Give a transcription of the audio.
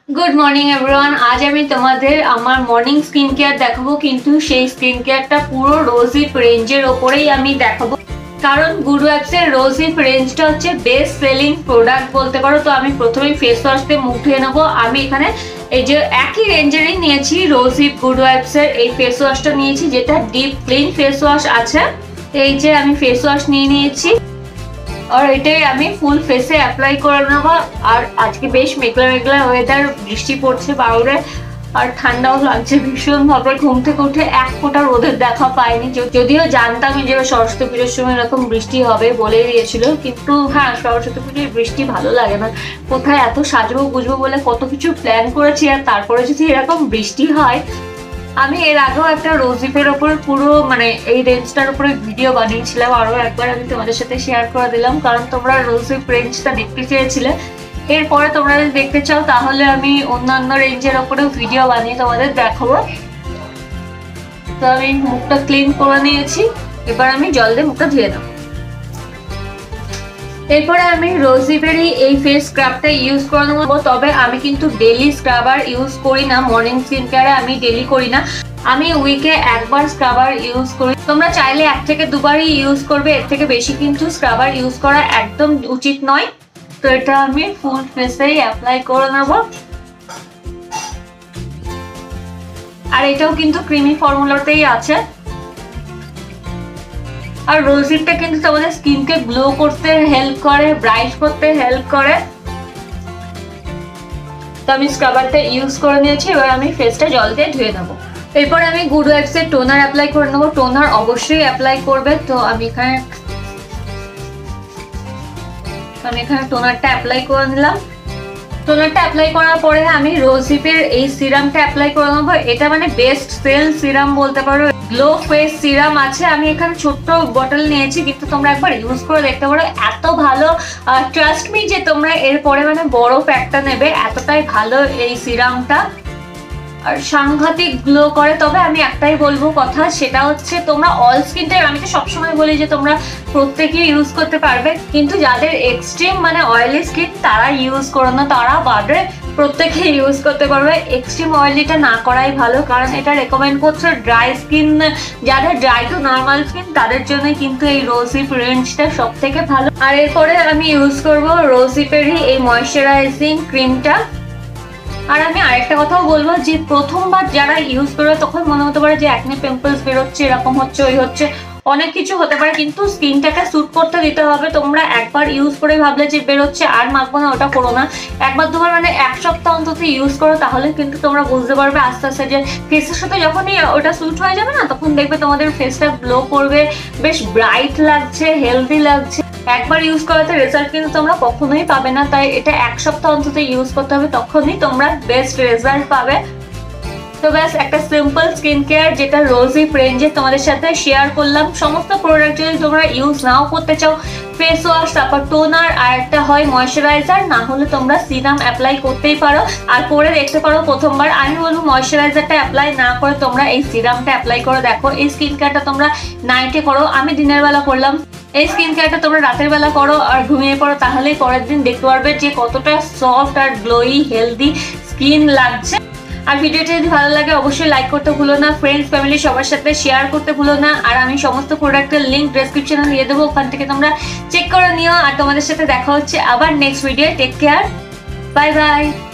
Good morning everyone. আজ আমি তোমাদের আমার মর্নিং স্কিন কেয়ার দেখাবো, কিন্তু সেই স্কিন কেয়ারটা পুরো রোজিপ রেঞ্জের ওপরেই আমি দেখাবো, কারণ গুড ওয়াইবসের রোজিপ রেঞ্জটা হচ্ছে বেস্ট সেলিং প্রোডাক্ট বলতে পারো। তো আমি প্রথমেই ফেস ওয়াশ দিয়ে মুখ ধুয়ে নেবো। আমি এখানে এই যে একই রেঞ্জেরই নিয়েছি রোজিপ গুড ওয়াইবসের এই ফেস ওয়াশটা নিয়েছি, যেটা ডিপ ক্লিন ফেস ওয়াশ আছে। এই যে আমি ফেস ওয়াশ নিয়ে নিয়েছি আর এটাই আমি ফুল ফেসে অ্যাপ্লাই করে নেবো। আর আজকে বেশ মেঘলা মেঘলা ওয়েদার, বৃষ্টি পড়ছে বাইরে আর ঠান্ডাও লাগছে ভীষণ ভাবে। ঘুম থেকে উঠে এক ফোঁটা রোদের দেখা পাইনি, যদিও জানতাম যে সরস্বতী পুজোর সময় এরকম বৃষ্টি হবে বলে দিয়েছিল, কিন্তু হ্যাঁ সরস্বতী পুজোর বৃষ্টি ভালো লাগে না। কোথায় এত সাজবো বুঝবো বলে কত কিছু প্ল্যান করেছি, আর তারপরে যদি এরকম বৃষ্টি হয়। আমি এর আগেও একটা রোজিপের ওপর পুরো এই রেঞ্জটার উপরে ভিডিও বানিয়েছিলাম, আরো একবার আমি তোমাদের সাথে শেয়ার করে দিলাম, কারণ তোমরা রোজিপ রেঞ্জটা দেখতে চেয়েছিলে। এরপরে তোমরা যদি দেখতে চাও তাহলে আমি অন্যান্য রেঞ্জের ওপরেও ভিডিও বানিয়ে তোমাদের দেখাবো। তো আমি মুখটা ক্লিন করে নিয়েছি, এবার আমি জল দিয়ে মুখটা ধুয়ে নেবো। এরপরে আমি রোজিপেরই এই ফেস স্ক্রাবটা ইউজ করে নেবো। তবে আমি কিন্তু ডেলি স্ক্রাবার ইউজ করি না, মর্নিং স্কিন কেয়ারে আমি ডেলি করি না, আমি উইকে একবার স্ক্রাবার ইউজ করি। তোমরা চাইলে 1 থেকে 2 বারই ইউজ করবে, এর থেকে বেশি কিন্তু স্ক্রাবার ইউজ করা একদম উচিত নয়। তো এটা আমি ফুল ফেসেই অ্যাপ্লাই করে নেবো। আর এটাও কিন্তু ক্রিমি ফর্মুলাতেই আছে। আর রোজিপটা কিন্তু তোমাদের স্কিনকে গ্লো করতে হেল্প করে, ব্রাইট করতে হেল্প করে। তো আমি স্ক্রাবারটা ইউজ করে নিয়েছি, এবার আমি ফেসটা জল দিয়ে ধুয়ে নেবো। এরপর আমি গুড ওয়াইবসের টোনার অ্যাপ্লাই করে নেবো। টোনার অবশ্যই অ্যাপ্লাই করবে। তো আমি এখানে টোনারটা অ্যাপ্লাই করে নিলাম। টোনারটা অ্যাপ্লাই করার পরে আমি রোজিপের এই সিরামটা অ্যাপ্লাই করে নেবো। এটা বেস্ট সেল সিরাম বলতে পারো, গ্লো ফেস সিরাম আছে। আমি এখানে ছোট্ট বটল নিয়েছি, কিন্তু তোমরা একবার ইউজ করে দেখতে পারো, এত ভালো। ট্রাস্ট মি যে তোমরা এরপরে বড় প্যাকটা নেবে, এতটাই ভালো এই সিরামটা, আর সাংঘাতিক গ্লো করে। তবে আমি একটাই বলবো কথা, সেটা হচ্ছে তোমরা অল স্কিন টাইপ, আমি তো সবসময় বলি যে তোমরা প্রত্যেকেই ইউজ করতে পারবে, কিন্তু যাদের এক্সট্রিম অয়েলি স্কিন তারা ইউজ করো না, তারা বাদে প্রত্যেকে ইউজ করতে পারবে। এক্সট্রিম অয়েলিটা না করাই ভালো, কারণ এটা রেকমেন্ড করছে ড্রাই স্কিন, যাদের ড্রাই টু নর্মাল স্কিন তাদের জন্য কিন্তু এই রোজিপ রেঞ্জটা সব থেকে ভালো। আর এরপরে আমি ইউজ করব রোজিপেরই এই ময়শ্চারাইজিং ক্রিমটা। আর আমি আরেকটা কথাও বলবো, যে প্রথমবার যারা ইউজ করবে তখন মনে হতে পারে যে একনি পিম্পলস বেরোচ্ছে, এরকম হচ্ছে, ওই হচ্ছে, অনেক কিছু হতে পারে, কিন্তু স্কিনটাকে স্যুট করতে দিতে হবে। তোমরা একবার ইউজ করে ভাবলে যে বেরোচ্ছে আর মাখবো না, ওটা করো না। একবার দুবার 1 সপ্তাহ অন্তত ইউজ করো, তাহলে কিন্তু তোমরা বুঝতে পারবে আস্তে আস্তে যে ফেসের সাথে যখনই ওটা স্যুট হয়ে যাবে না, তখন দেখবে তোমাদের ফেসটা গ্লো করবে, বেশ ব্রাইট লাগছে, হেলদি লাগছে। একবার ইউজ করাতে রেজাল্ট কিন্তু তোমরা কখনোই পাবে না, তাই এটা 1 সপ্তাহ অন্তত ইউজ করতে হবে, তখনই তোমরা বেস্ট রেজাল্ট পাবে। তো ব্যাস, একটা সিম্পল স্কিন কেয়ার যেটা রোজিপ রেঞ্জে তোমাদের সাথে শেয়ার করলাম। সমস্ত প্রোডাক্ট যদি তোমরা ইউজ নাও করতে চাও, ফেস ওয়াশ, তারপর টোনার, আর একটা হয় ময়শ্চারাইজার, না হলে তোমরা সিরাম অ্যাপ্লাই করতেই পারো আর করে দেখতে পারো প্রথমবার। আমি বলবো ময়শ্চারাইজারটা অ্যাপ্লাই না করে তোমরা এই সিরামটা অ্যাপ্লাই করে দেখো। এই স্কিন কেয়ারটা তোমরা নাইটে করো, আমি দিনের বেলা করলাম। এই স্কিন কেয়ারটা তোমরা রাতের বেলা করো আর ঘুমিয়ে পড়ো, তাহলেই পরের দিন দেখতে পারবে যে কতটা সফট আর গ্লোই হেলদি স্কিন লাগছে। আর ভিডিওটা যদি ভালো লাগে অবশ্যই লাইক করতে ভুলো না, ফ্রেন্ডস ফ্যামিলি সবার সাথে শেয়ার করতে ভুলো না। আর আমি সমস্ত প্রোডাক্টের লিঙ্ক ডেসক্রিপশনে দিয়ে দেবো, ওখান থেকে তোমরা চেক করে নিও। আর তোমাদের সাথে দেখা হচ্ছে আবার next video. Take care, bye by.